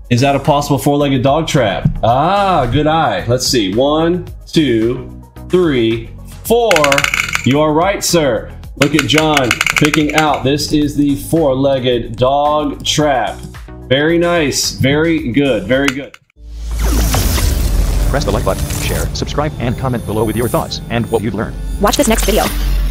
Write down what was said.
Is that a possible four-legged dog trap? Ah, good eye. Let's see. 1, 2, 3, 4. You are right, sir. Look at John picking out. This is the four-legged dog trap. Very nice. Very good. Very good. Press the like button, share, subscribe, and comment below with your thoughts and what you've learned. Watch this next video.